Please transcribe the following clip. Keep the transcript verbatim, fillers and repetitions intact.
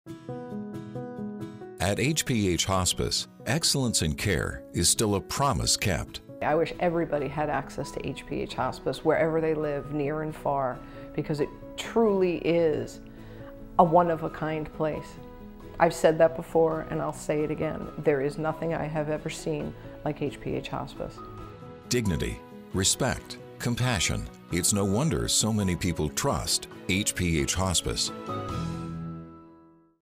At H P H Hospice, excellence in care is still a promise kept. I wish everybody had access to H P H Hospice wherever they live, near and far, because it truly is a one-of-a-kind place. I've said that before and I'll say it again. There is nothing I have ever seen like H P H Hospice. Dignity, respect, compassion. It's no wonder so many people trust H P H Hospice.